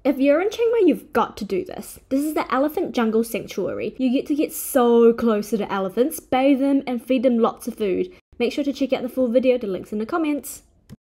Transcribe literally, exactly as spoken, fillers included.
If you're in Chiang Mai, you've got to do this. This is the Elephant Jungle Sanctuary. You get to get so close to the elephants, bathe them, and feed them lots of food. Make sure to check out the full video, the link's in the comments.